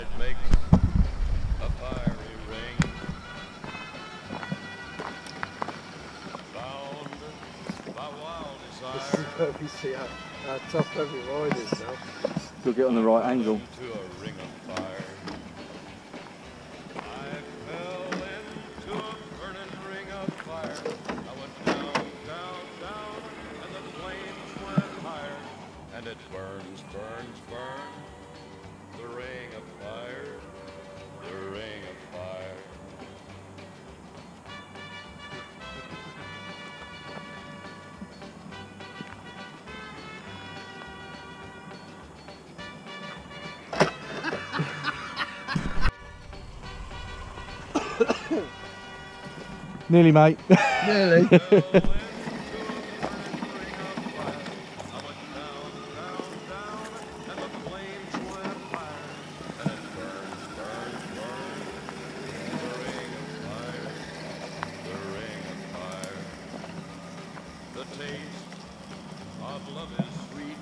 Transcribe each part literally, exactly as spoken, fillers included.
it makes a fiery ring. Bound by wild desire. This is where we see how, how tough every ride is now. You'll get on the right angle. To a ring of fire. I fell into a burning ring of fire. I went down, down, down, and the flames went higher. And it burns, burns, burns. The ring of fire, the ring of fire. Nearly, mate. Nearly. The taste of love is sweet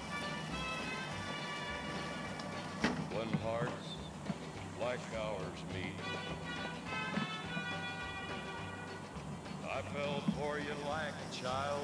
when hearts like ours meet. I fell for you like a child.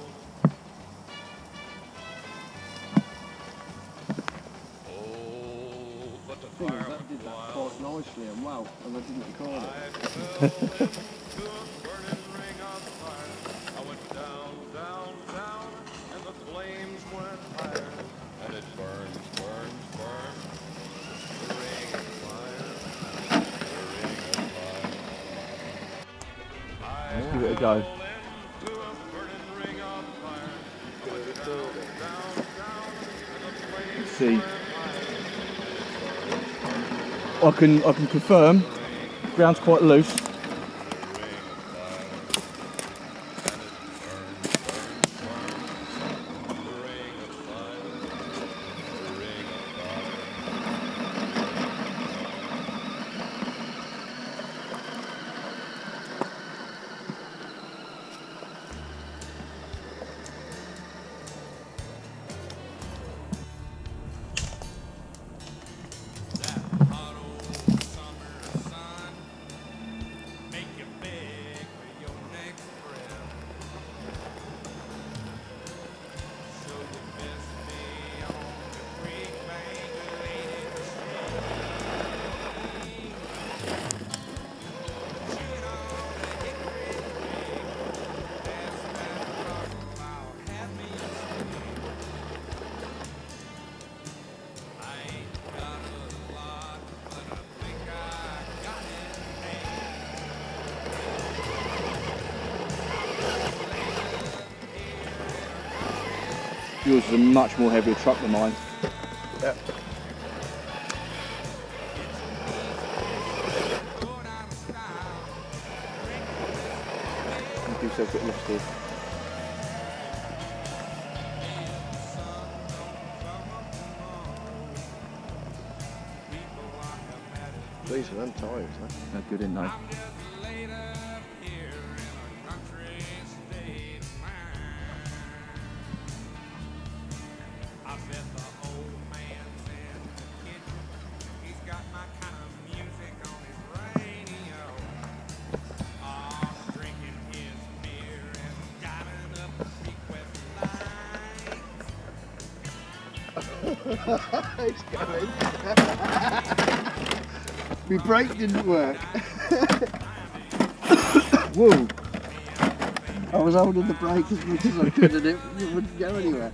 Oh, but the fire That did was that wild. quite nicely and well, and I didn't record it. I fell into a burning ring of fire. I went down, down, down, and the flames went higher. And it burns, burns, burns. The ring of fire, the ring of fire. I Let's give it a go. fell into a burning ring of fire. I went down, down, down, and the flames See, went higher. I can I can confirm. Ground's quite loose. Yours is a much more heavier truck than mine. Yeah. You do yourself a bit lifted. These are them tyres, huh? They're good, isn't they? It's going. My brake didn't work. Whoa! I was holding the brake as much as I could and it, it wouldn't go anywhere.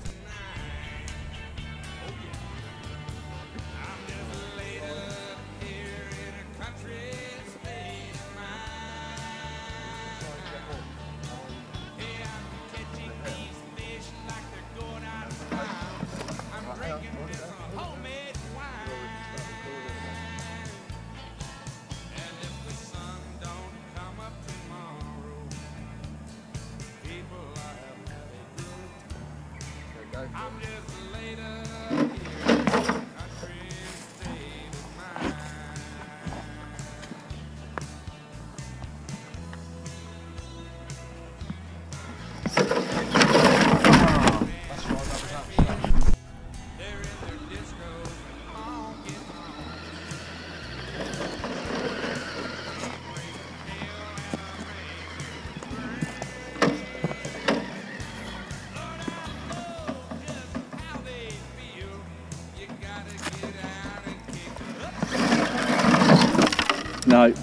No.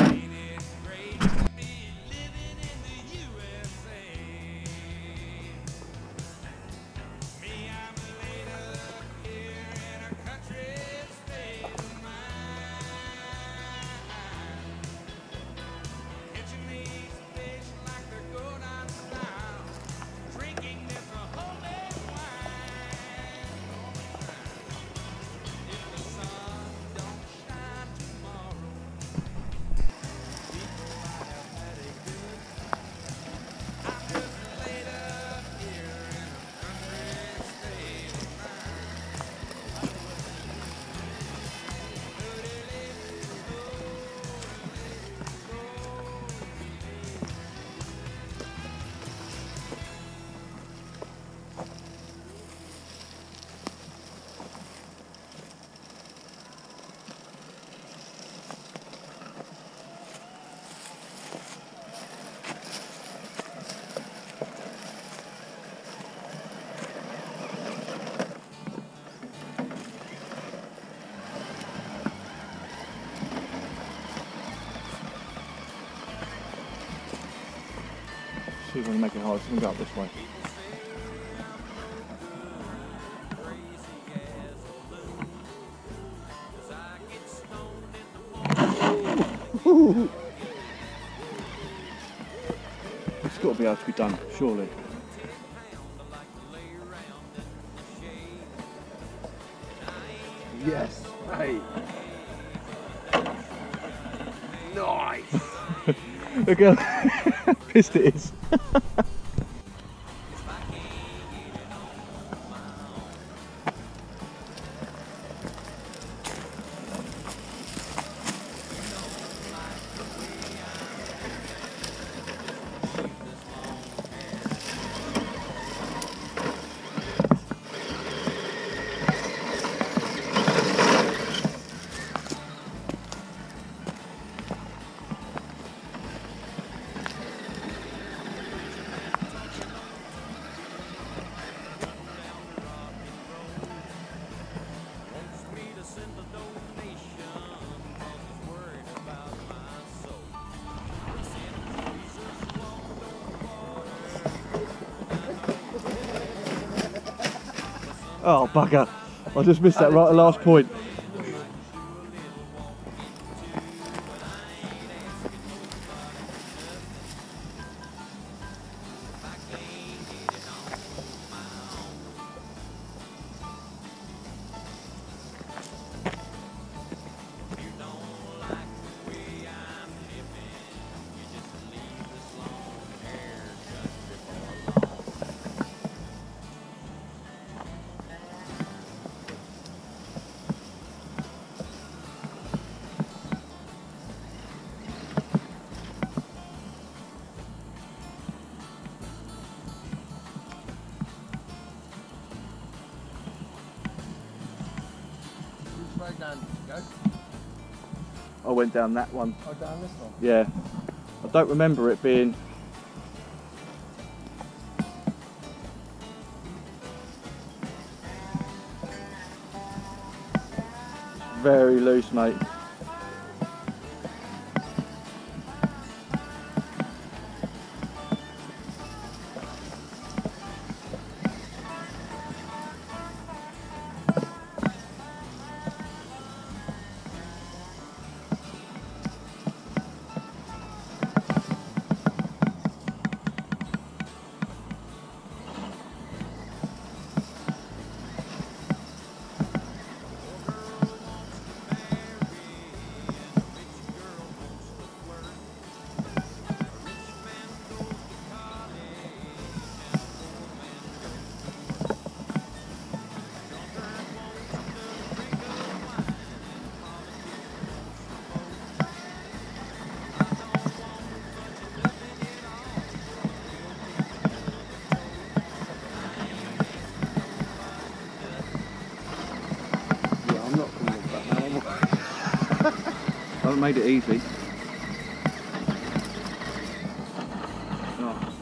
See if we can make it hard. So we can go up this way. It's got to be able to be done, surely. Yes, right. Nice. Look how pissed it is. Oh bugger, I just missed that right at the last point. Down, go. I went down that one. Oh, down this one? Yeah. I don't remember it being... very loose, mate. I haven't made it easy. Oh.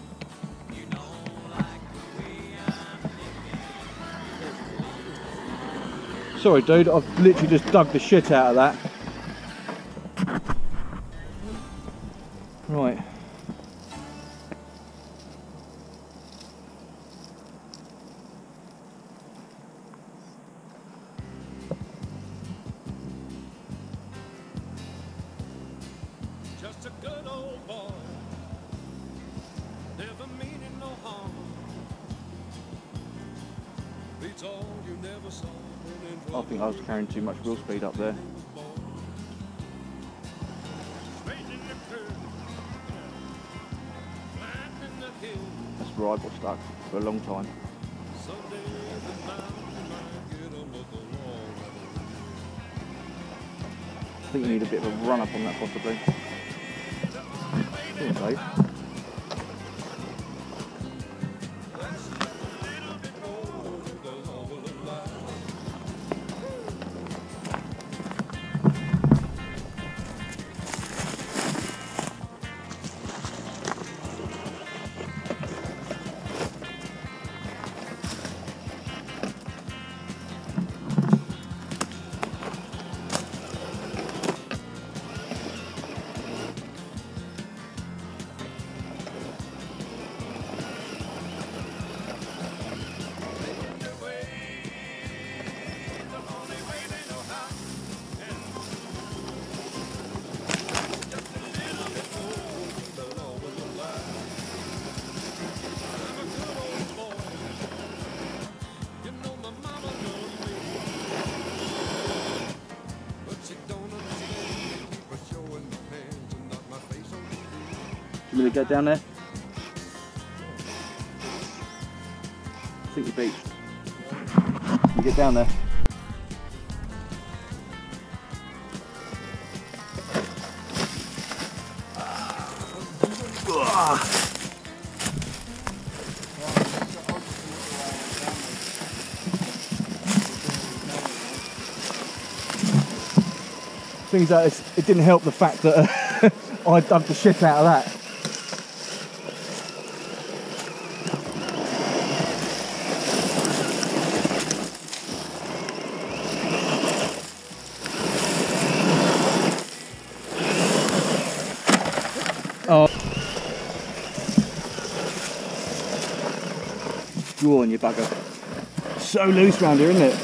Sorry dude, I've literally just dug the shit out of that. Right. Just a good old boy, never meaning no harm. Beats all you never saw. I think I was carrying too much wheel speed up there. That's right, got stuck for a long time. I think you need a bit of a run up on that possibly. Cool, Dave. You want me to get down there? I think you're beached. You get down there. Things that it's, it didn't help the fact that uh, I dug the shit out of that. Oh. Go on, you bugger. So loose round here, isn't it?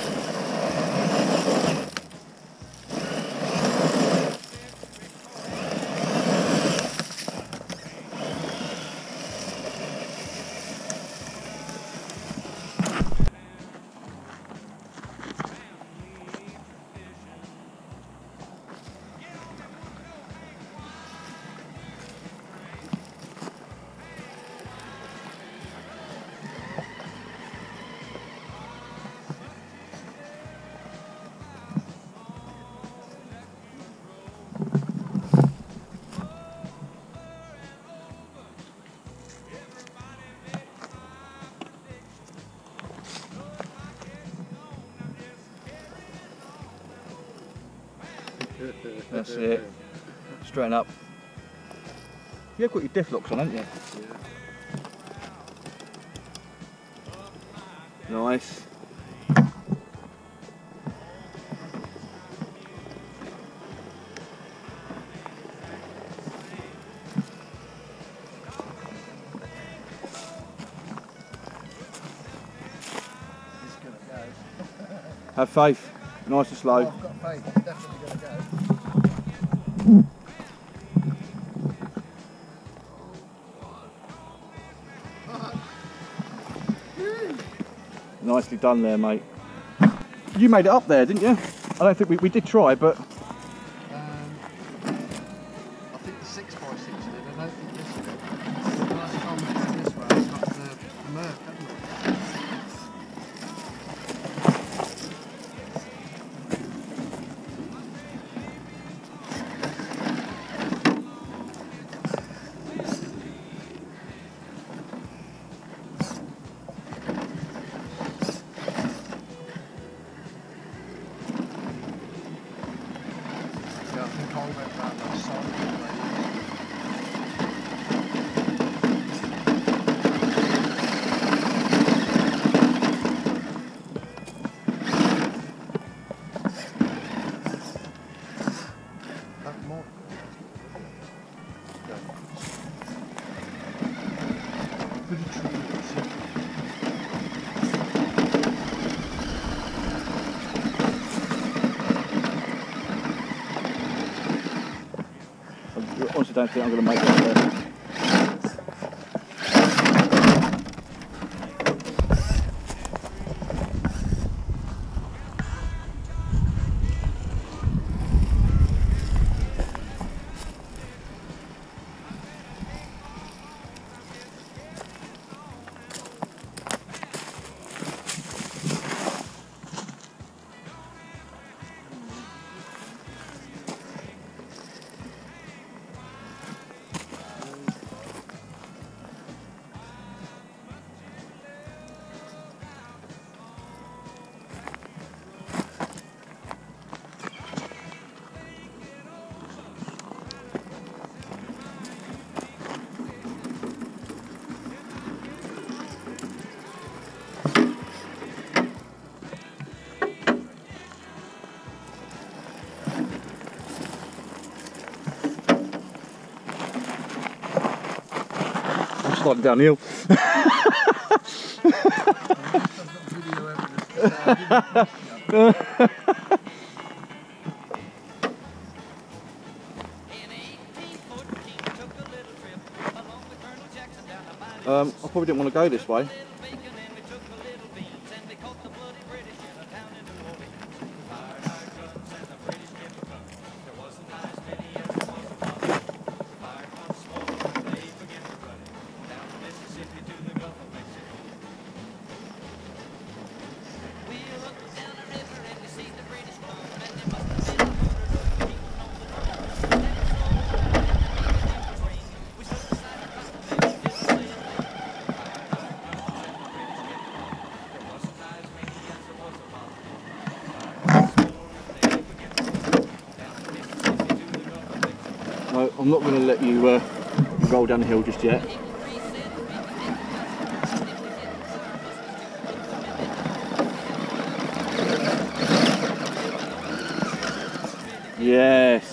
That's it. Straighten up. You've got your diff locks on, haven't you? Yeah. Nice. Have faith. Nice and slow. Oh, I've got faith. It's definitely going to go. Nicely done there, mate. You made it up there, didn't you? I don't think we, we did try, but... Um, I think the six by six did. I don't think this did. The last time we came this way, it's got the, the Merc, hasn't it? Yeah, I think I went round that side. That more. Yeah. don't think I'm going to make that there. Sliding downhill. um, I probably didn't want to go this way. No, I'm not going to let you uh, roll down the hill just yet. Yes.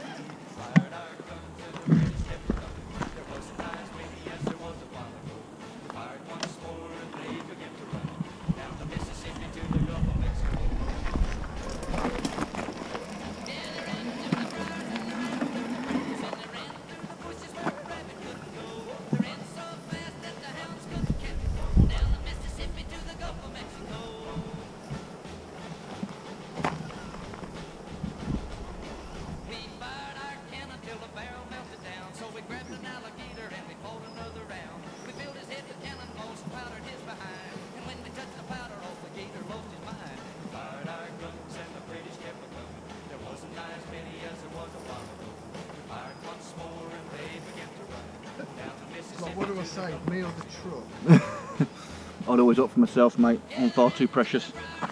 What do I say, me or the truck? I'd always opt for myself, mate. I'm far too precious.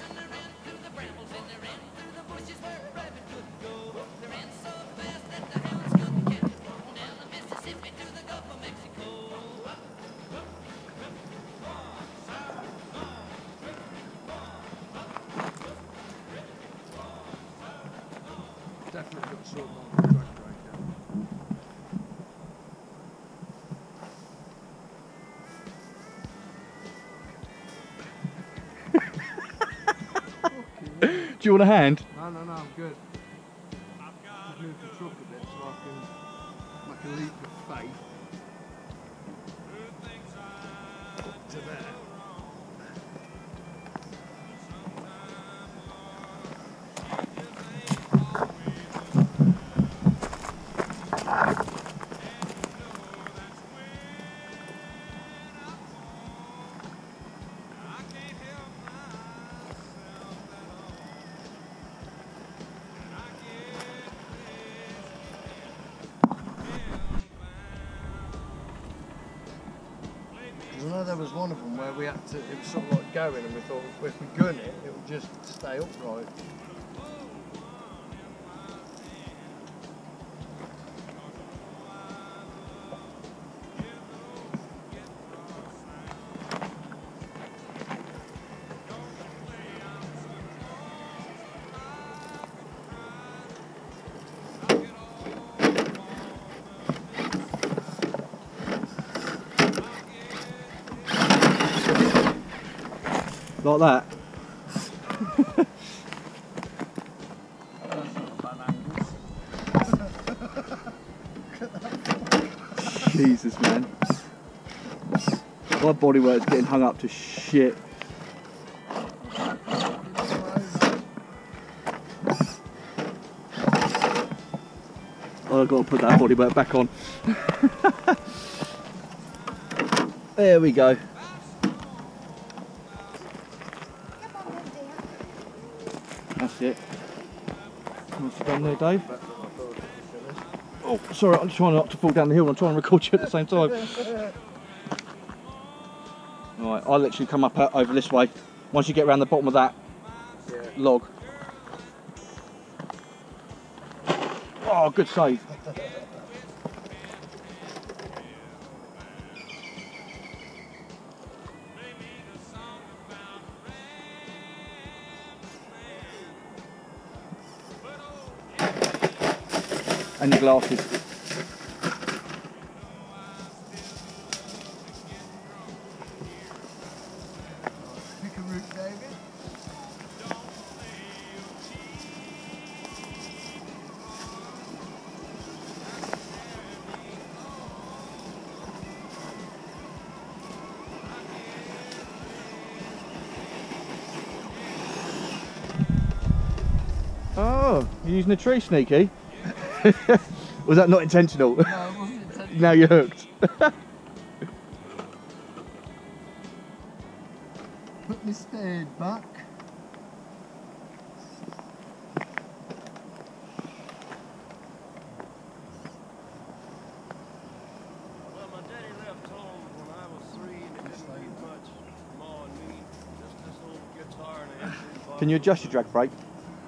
Definitely got sort of on the track right now. Do you want a hand? No, no, no, I'm good. Just move the truck a bit so I can make a leap of faith to there. I know there was one of them where we had to, it was sort of like going and we thought if we gun it, it would just stay upright. Like that. That's not a bad angle. Look at that Jesus, man. My bodywork's getting hung up to shit. Oh, I've got to put that bodywork back on. There we go. That's it. What's done there, Dave? Oh, sorry, I'm trying not to fall down the hill and I'm trying to record you at the same time. Alright, I'll literally come up over this way. Once you get around the bottom of that yeah. log. Oh, good save. And your glasses. Pick a route, David. Oh, you're using a tree, Sneaky? Was that not intentional? No, it wasn't intentional. Now you're hooked. Put my spade back. Well, my daddy left home when I was three and he didn't leave much for Ma and me. Just this old guitar and a history box. Can you adjust your drag brake?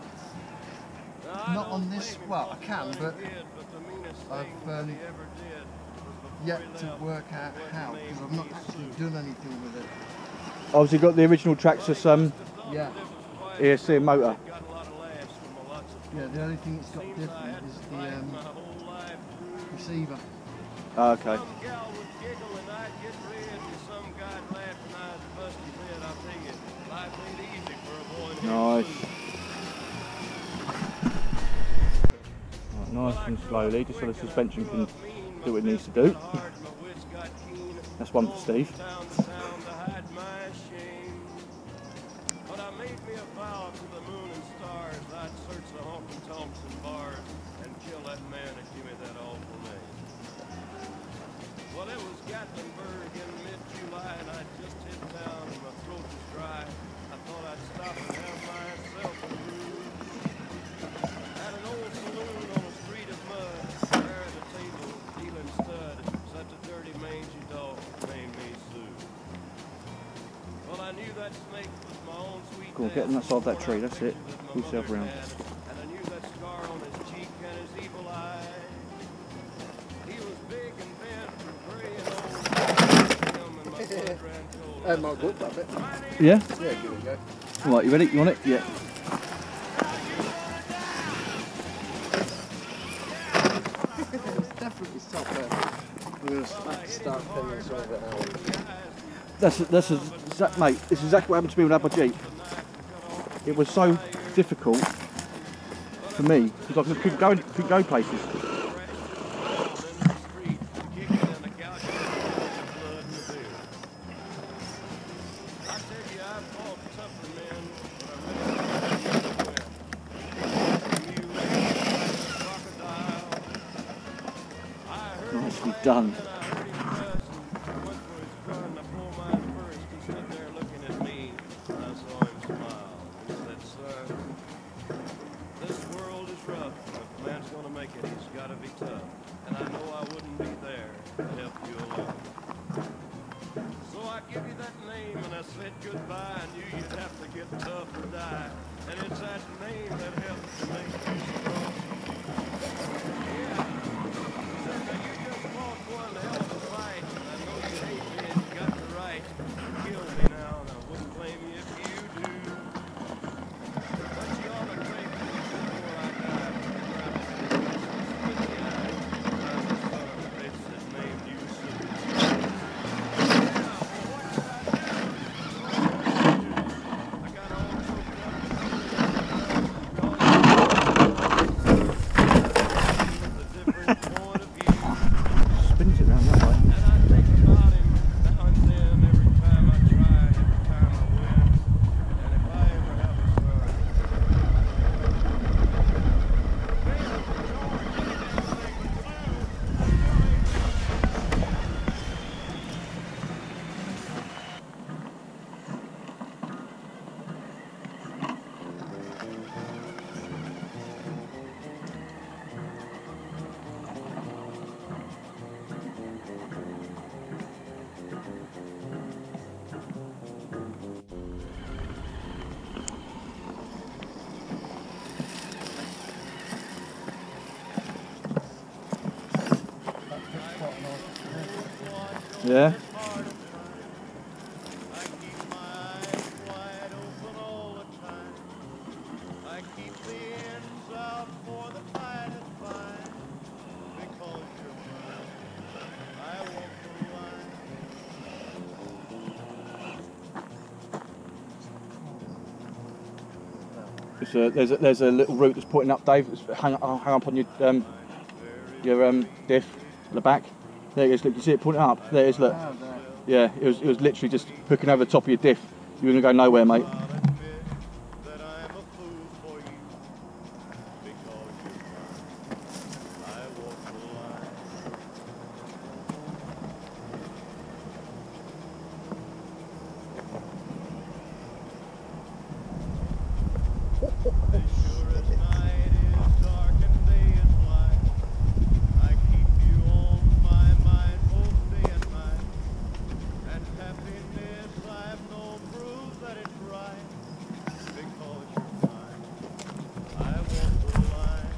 Not on this, well I can, but I've um, yet to work out how, because I've not actually done anything with it. Obviously got the original Traxxas um, Yeah. E S C motor. Yeah, the only thing it's got different is the um, receiver. Oh, okay. Nice. Right, nice and slowly, just so the suspension can do what it needs to do. That's one for Steve. But I made me a vow to the moon and stars, I'd search the honky tonks and bars and kill that man and give me that awful name. Well, it was Gatlinburg in mid-July and I'd just hit town and my throat was dry. I thought I'd stop and have myself a brew. At an old saloon on a street of mud, there at a table, dealing stud, such a dirty mangy dog named me Sue. Well, I knew that snake was my own sweet. Go on, get on that side of that tree, that's it. Pull yourself around. And I knew that scar on his cheek and his evil eye. He was big and bent and gray and old. I might go up that bit. Yeah? Yeah, give it a go. Right, you ready? You want it? Yeah. It's definitely stop there. We're going to have to start pinning some of it out. That's that's exact, mate. It's exactly what happened to me when I had my Jeep. It was so difficult for me because I couldn't go, couldn't go places. Nicely done. Yeah. I keep my eyes wide open all the time. I keep the ends out for the tide to find. Because you're mine, I walk the line. It's a, there's a there's a little route that's pointing up, Dave. It's hang, oh, hang up on your um your um diff at the back. There it is. Look, you see it pointing up. There it is. Look. Oh, there. Yeah, it was it was literally just hooking over the top of your diff. You were gonna go nowhere, mate. I'll admit that I'm a fool for you. Because you're mine, I walk the line. As sure as night is dark and day is light, I keep you on my mind both day and night. And happiness I've known proves that it's right. Because you're mine, I walk the line.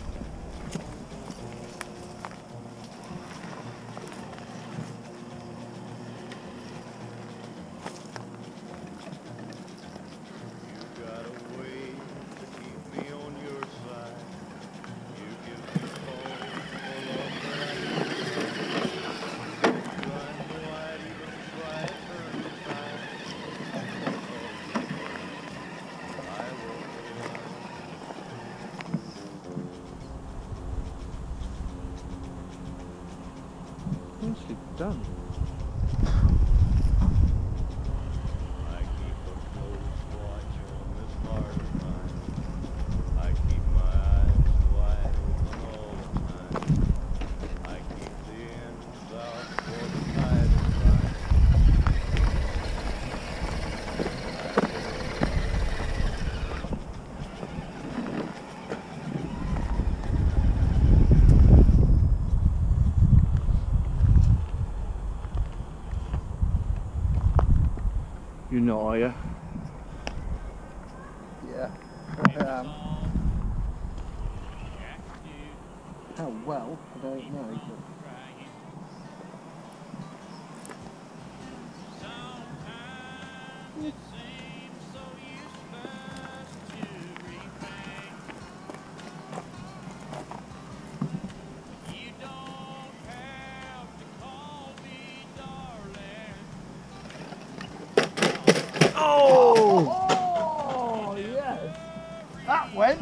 You got a way to keep me on your side. You give me cause for love that I can't find. You I know I'd even try to turn the tide. I walk the line. Nicely done. I keep a close watch on this heart of mine. I keep my eyes wide open all the time. I keep the ends out for the tide to find. You're not, are you? Yeah. Um, how well, I don't know. But Oh! oh, yes! That went!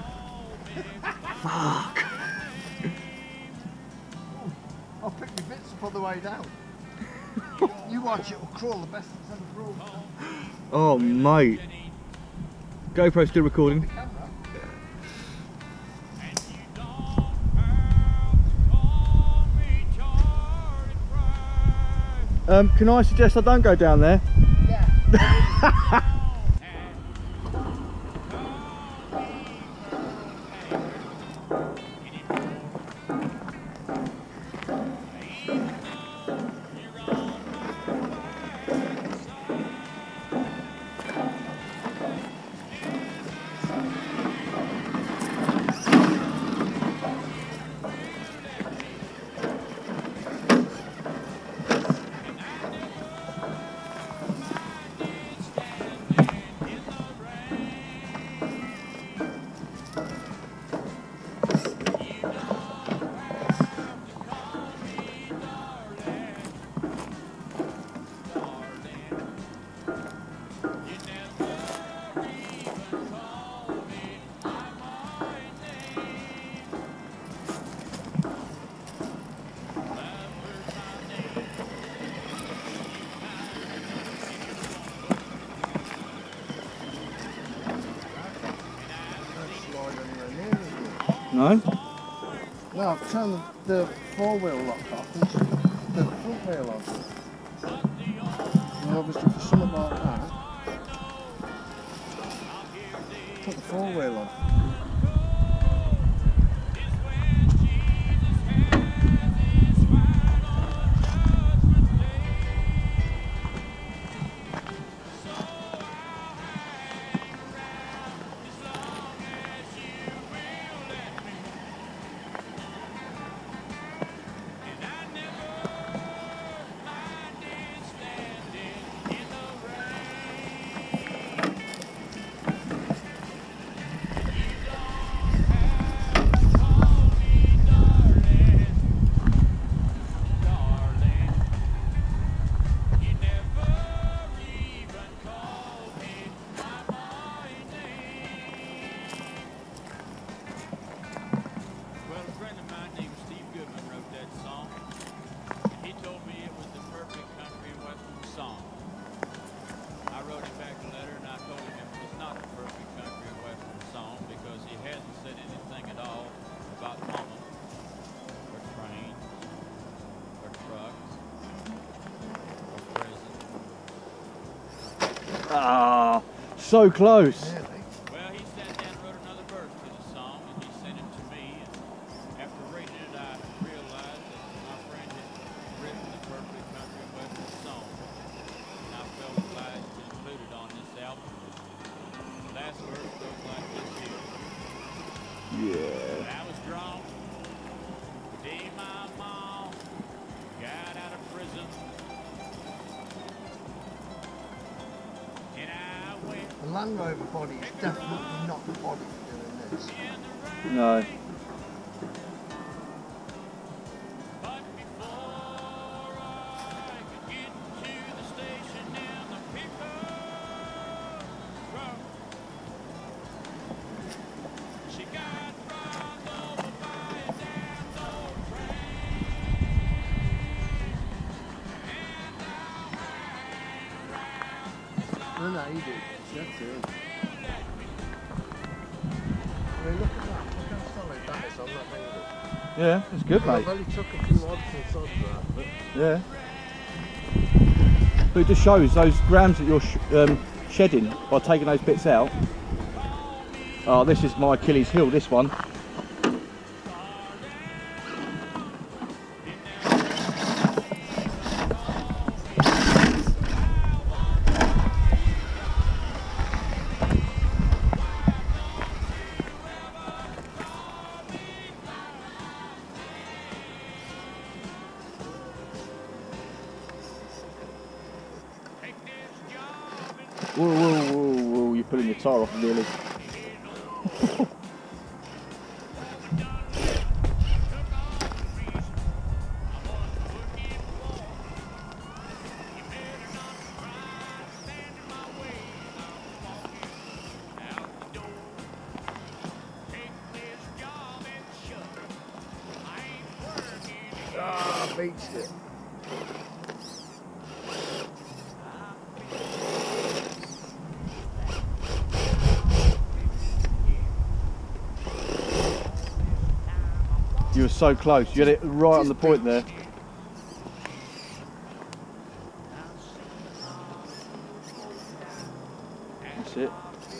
Fuck! I'll pick my bits up on the way down. You watch it, it'll crawl the best it's ever crawled. Oh, mate. GoPro still recording. Camera. Um, can I suggest I don't go down there? Yeah. No? No, I've turned the four wheel lock off and took the front wheel on. And obviously for something like that, put the four wheel on. so close. Nearly. Well, he sat down and wrote another verse to the song, and he sent it to me. And after reading it, I realized that my friend had written the perfect country and western song, and I felt obliged to include it on this album. The last verse goes like this here. Yeah. When I was drunk, the day my mom got out of prison, and I went The Land Rover body is definitely not the body for doing this. in the rain. No. But before I could get to the station and the pickup truck, she got run over by a damn old train. And I hang around No, no, you do. That's it. I mean, look at that. Look how solid that is on that window. Yeah, it's good, I've mate. only took a few odds and sods of that, but Yeah. But it just shows those grams that you're sh um, shedding by taking those bits out. Oh, this is my Achilles heel, this one. Whoa, whoa, whoa, whoa, you're pulling your tyre off nearly. ah, beached it. You were so close, you had it right on the point there. That's it.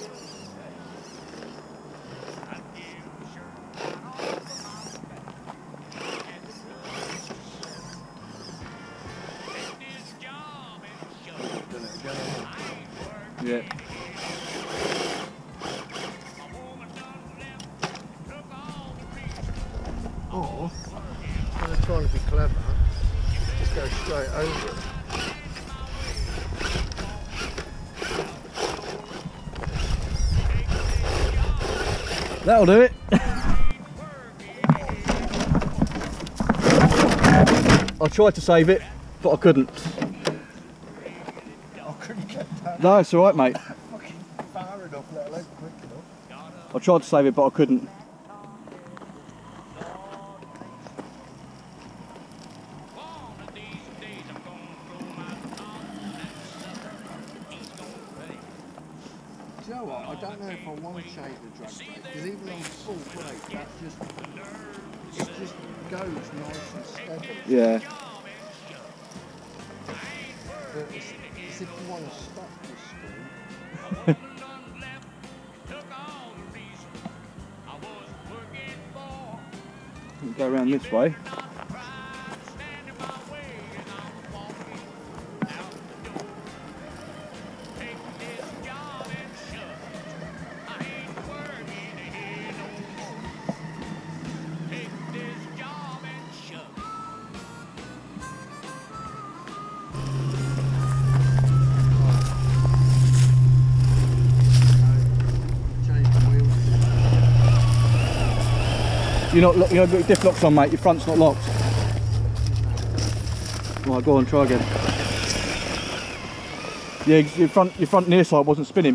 Done it again. Yeah. Or, when they're trying to be clever, just go straight over it. That'll do it. I tried to save it, but I couldn't. I couldn't get down No, it's alright, mate. fucking far enough, let alone quick enough. I tried to save it, but I couldn't. Do you know what? I don't know if I want to change the drag brake, because even on full brake, that just, it just goes nice and steady. Yeah. But it's, it's if you want to stop the screw. Go around this way. Change the wheels. You're not, lo- you know, got your diff locks on, mate. Your front's not locked. Right, go on, try again. Yeah, your front, your front near side wasn't spinning.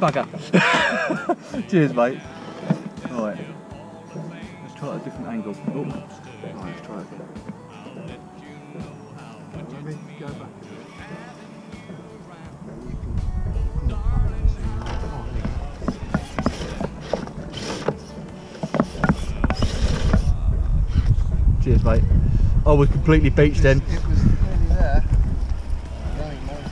bugger. Cheers, mate. Alright. Let's try a different angle. Oh. Right, let's try it again. Let me go back a bit. Then you can come back and see the Cheers, mate. I was completely beached then. It was nearly there. That ain't my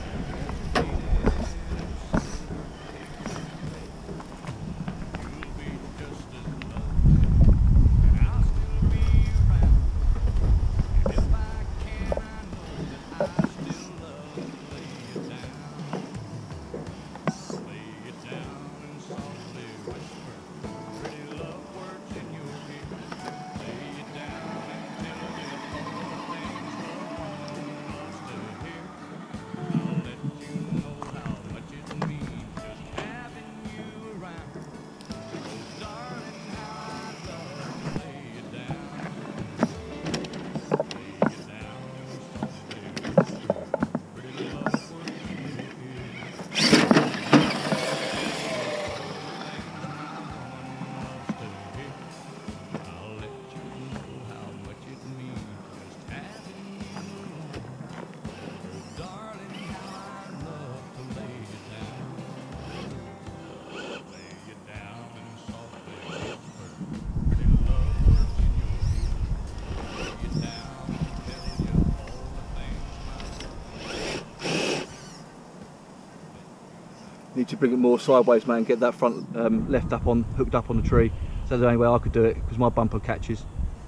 Need to bring it more sideways, man. Get that front um, left up on, hooked up on the tree. So that's the only way I could do it because my bumper catches.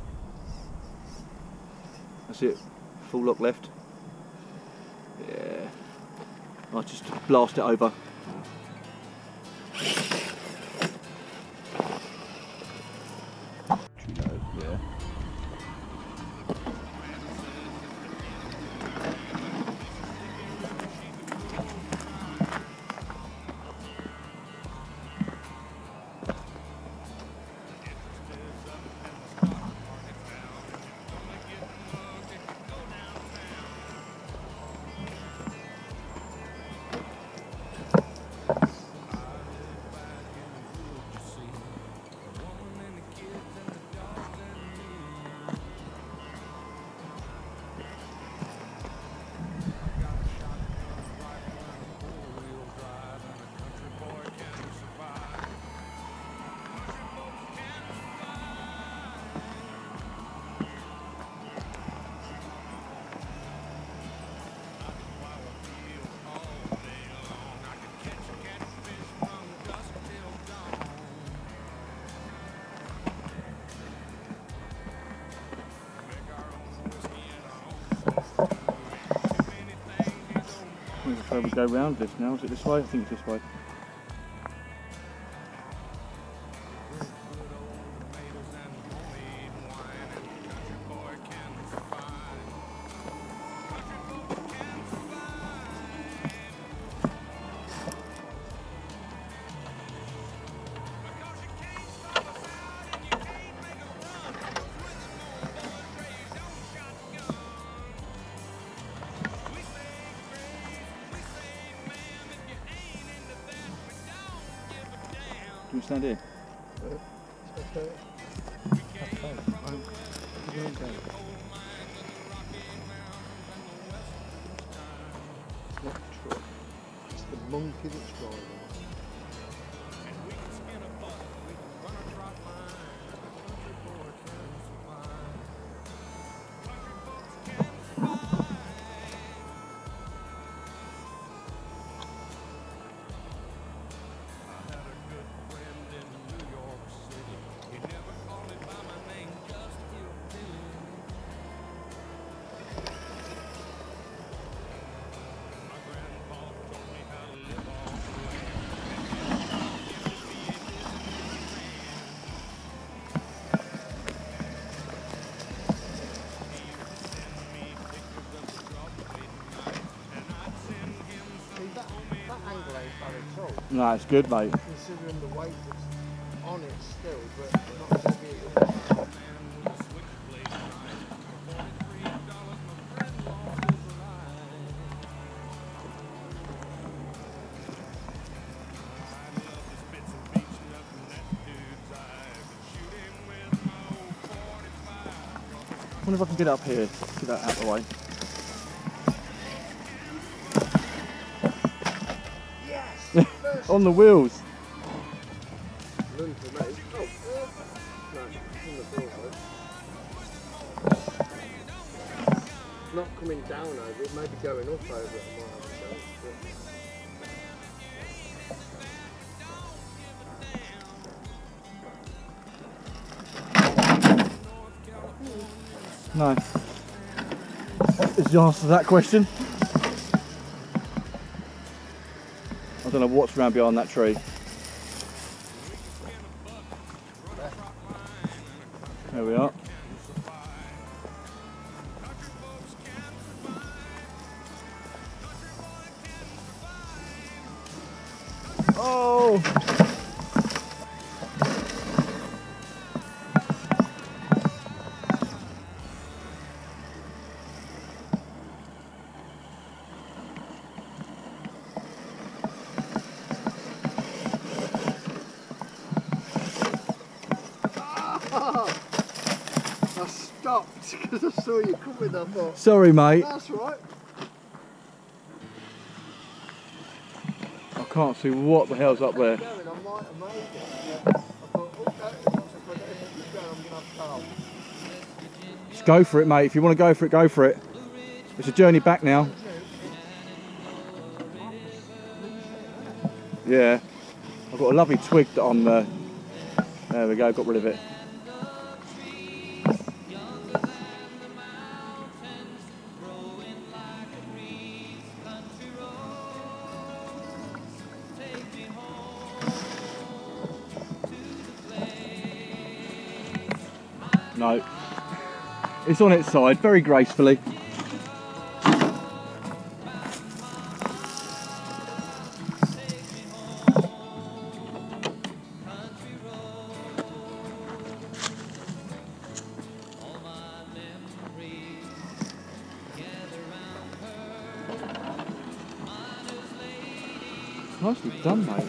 That's it. Full lock left. Yeah. I'll just blast it over. Yeah. Which way we go round this now? Is it this way? I think it's this way. Can we stand here? Okay. Okay. I'm going down. Not truck. It's the monkey that's driving. No, it's good, mate. Considering the weight that's on it still, but not as heavy as it was. wonder if I can get up here. Get that out of the way. Yes! On the wheels. None for me. Oh, uh, no, on the floor though. Not coming down over it, maybe going up over it. I might have a chance. No. Is the answer to that question? I don't know what's around behind that tree. There we are. Oh! I stopped because I saw you coming. I thought, Sorry, mate. that's right. I can't see what the hell's up there. Going, I might have made it. Yeah. I thought, oh, that is not so good. If I keep going, I'm going to have power. Just go for it, mate. If you want to go for it, go for it. It's a journey back now. Yeah. I've got a lovely twig that I'm... Uh, there we go, got rid of it. No. It's on its side, very gracefully. Nicely done, mate.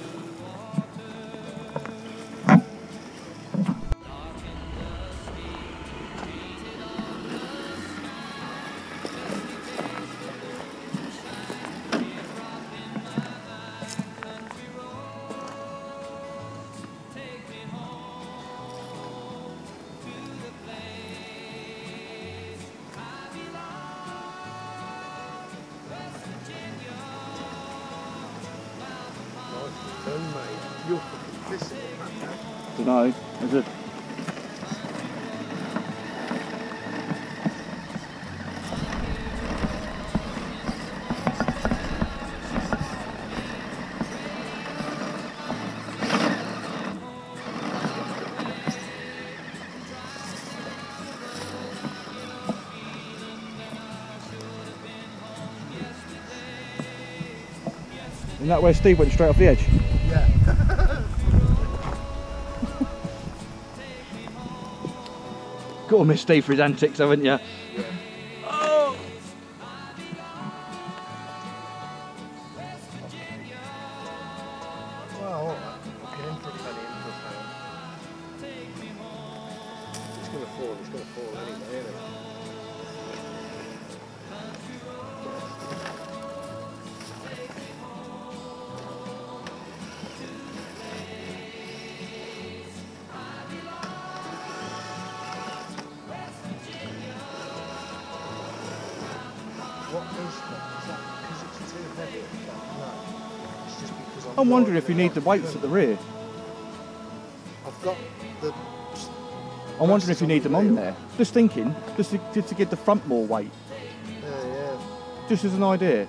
Done, mate. You're fucking pissing it. Don't know. There's a... Isn't that where Steve went straight off the edge? Yeah. Got to miss Steve for his antics, haven't you? Yeah. Oh! Well, alright. Okay, I'm pretty many in for a pound. It's going to fall, it's going to fall anyway, isn't it? What is that? Is that because it's too heavy? No. It's just because I'm I'm wondering if you driving need the it weights off at the rear. I've got the... I'm wondering if you need them on wheel. there. Just thinking, just to, just to give the front more weight. Yeah, yeah. Just as an idea.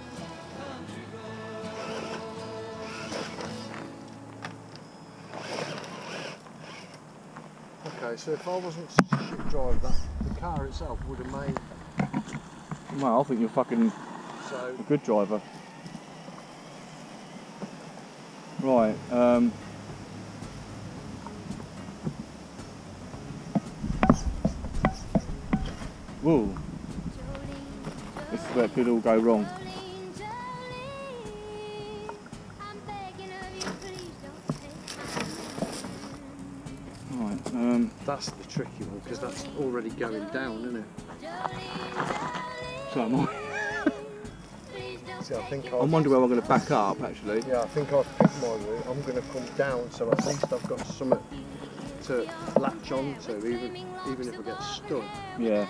Okay, so if I wasn't such a shit driver, that the car itself would have made... Well, I think you're fucking So, a good driver. Right, um... whoa. This is where it could all go wrong. Right, Um, That's the tricky one because that's already going down, isn't it? so am I. See, I think I I'll, wonder where I'm going to back up actually. yeah, I think I've picked my route. I'm going to come down, so at least I've got something to latch on to, even even if I get stuck. Yeah.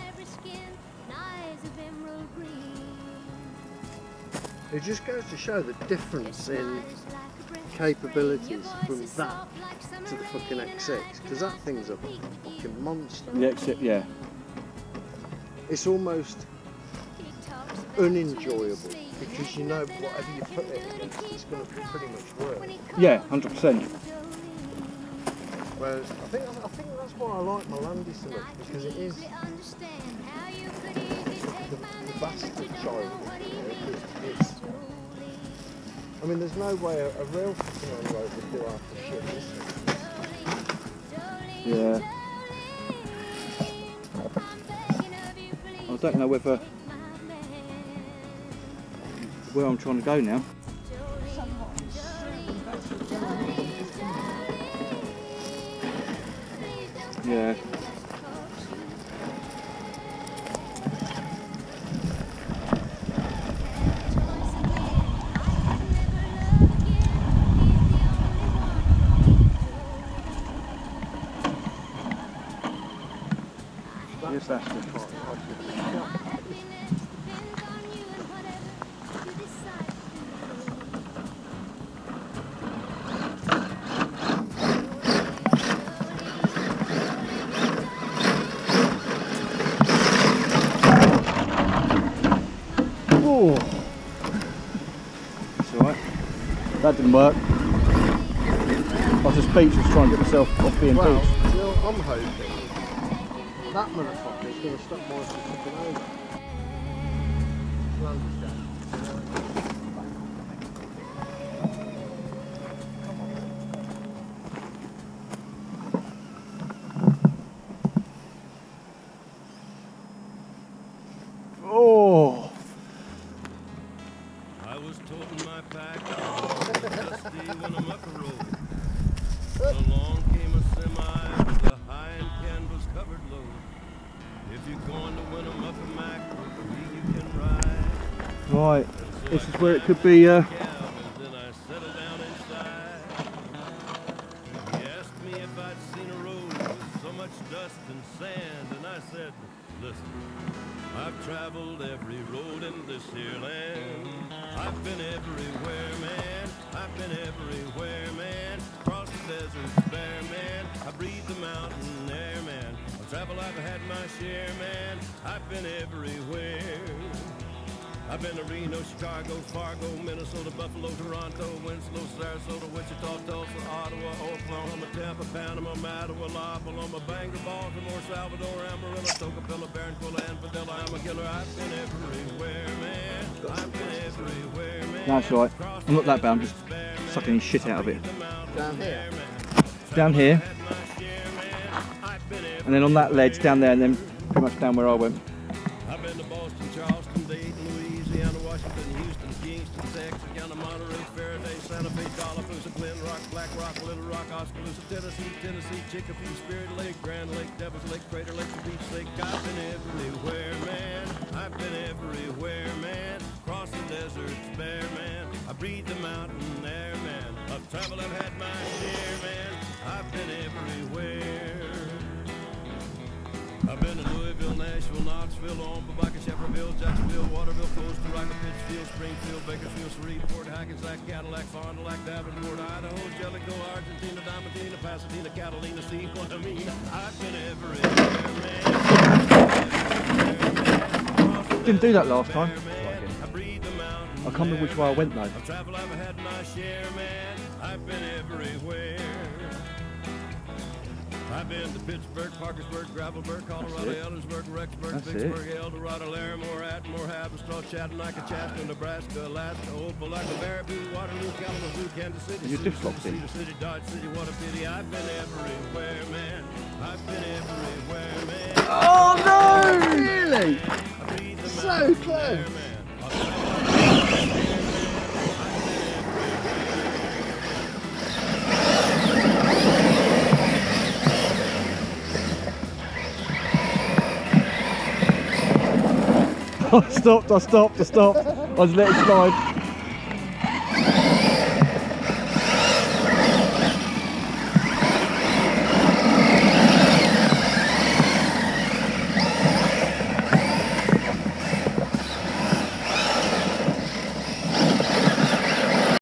It just goes to show the difference in capabilities from that to the fucking X six, because that thing's a fucking monster. The exit, yeah. It's almost unenjoyable because you know whatever you put it against, it's going to pretty much work. Yeah, one hundred percent. Whereas I think I think that's why I like my Landy so much, because it is the, the bastard child. You know, it's, it's, I mean, there's no way a, a real fucking on-road would do half the shit, is there? Yeah. I don't know whether where I'm trying to go now. Yeah. Yes, that's the part. Oh, that's alright. That didn't work. I was just speechless trying to get myself off being Well, beached. you know, I'm hoping that motherfucker is going to stop my fucking over. Landy's down. Oh, I was toting my pack dusty when I'm up the road. When along came a semi with a high and canvas covered load. If you're going to win 'em up a Mac, with me you can ride. right. This is where it could be. Uh, Then I settled down inside. He asked me if I'd seen a road with so much dust and sand, and I said, listen, I've traveled every road in this here land. I've been everywhere, man. I've been everywhere, man. Across the deserts bare, man. I breathe the mountain air, man. On travel I've had my share, man. I've been everywhere. I've been to Reno, Chicago, Fargo, Minnesota, Buffalo, Toronto, Winslow, Sarasota, Wichita, Tulsa, Ottawa, Oklahoma, Tampa, Panama, Mattawa, La Paloma, Bangor, Baltimore, Salvador, Amarillo, Tocopilla, Barranquilla, and Padilla. I'm a killer. I've been everywhere, man. I've been everywhere, man. that's all right. I'm not that bad. I'm just sucking his shit out of it. Down here. Down here, and then on that ledge down there, and then pretty much down where I went. I've been to Boston, Charleston, Dayton, Louisiana, Washington, Houston, Kingston, Texarkana, Monterey, Faraday, Santa Fe, Tallapoosa, Glen Rock, Black Rock, Little Rock, Oskaloosa, Tennessee, Tennessee, Chicopee, Spirit Lake, Grand Lake, Devil's Lake, Crater Lake, Beach Lake. I've been everywhere, man. I've been everywhere, man. Across the deserts bare, man. I breathe the mountain air, man. Of travel I've had my share, man. I've been everywhere. I've been to Louisville, Nashville, Knoxville, Omaha, Baca, Shefferville, Jacksonville, Waterville, Costa Rica, Pittsfield, Springfield, Bakersfield, Shreveport, Hackensack, Cadillac, Fond du Lac, Davenport, Idaho, Jellicoe, Argentina, Diamantina, Pasadena, Catalina, see what I mean? I've been everywhere, man. Didn't do that last time. I breathe the mountain. I can't remember which way I went though. Of travel I've had my share, man. I've been everywhere. I've been to Pittsburgh, Parkersburg, Gravelburg, Colorado, it. Ellensburg, Rexburg, That's Vicksburg, El Dorado, Larimore, Atmore, Haverstraw, Chattanooga, Chaska, Nebraska, Alaska, Opelika, Baraboo, Waterloo, Kalamazoo, Kansas City, Your Cedar diff locked City, in. Cedar City, Dodge City, what a pity. I've been everywhere, man. I've been everywhere, man. Oh no! Really? I breathe the So mountain close. air, man. I've been I stopped, I stopped, I stopped. I just let it slide.